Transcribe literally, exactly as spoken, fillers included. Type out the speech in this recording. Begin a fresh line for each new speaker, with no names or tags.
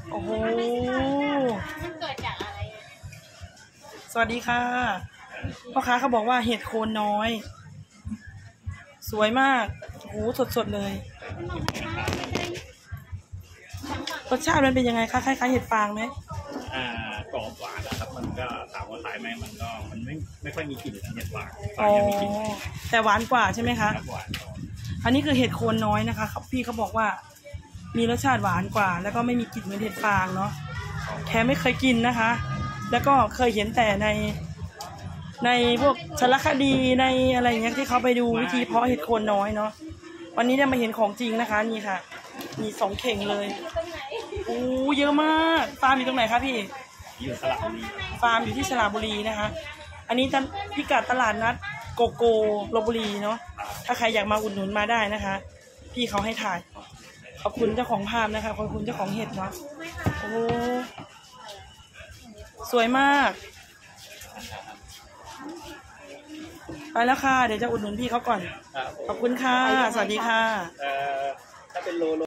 โอ้โห
มันเกิดจากอะไร
สวัสดีค่ะพ่อค้าเขาบอกว่าเห็ดโคนน้อยสวยมากโอ้โหสดๆเลยรสชาติมันเป็นยังไงคะคล้ายๆเห็ดฟางไหม
อ่ากรอบหวานนะครับมันก็ถามว่าคล้ายไหมมันก็มันไม่ไม่ค่อยมีกลิ่นเห็ดฟางฟางยังมีกลิ่น
แต่หวานกว่าใช่ไหมคะ
หวาน
อันนี้คือเห็ดโคนน้อยนะคะครับพี่เขาบอกว่ามีรสชาติหวานกว่าแล้วก็ไม่มีกลิ่นเหมือนเห็ดฟางเนาะแค่ไม่เคยกินนะคะแล้วก็เคยเห็นแต่ในในพวกสารคดีในอะไรอย่างเงี้ยที่เขาไปดูวิธีเพาะเห็ดโคนน้อยเนาะวันนี้ได้มาเห็นของจริงนะคะนี่ค่ะมีสองเข่งเลยโอ้เยอะมากฟาร์มอยู่ตรงไหนคะพี่
อยู่สระบุรี
ฟาร์มอยู่ที่สระบุรีนะคะอันนี้พิกัดตลาดนัดโกโก้ลพบุรีเนาะถ้าใครอยากมาอุดหนุนมาได้นะคะพี่เขาให้ถ่ายขอบคุณเจ้าของภาพนะคะขอบคุณเจ้าของเห็ดเนาะโอ้สวยมากไปแล้วค่ะเดี๋ยวจะอุดหนุนพี่เขาก่อนขอบคุณค่ะสวัสดีค่ะ
ถ้าเป็นโล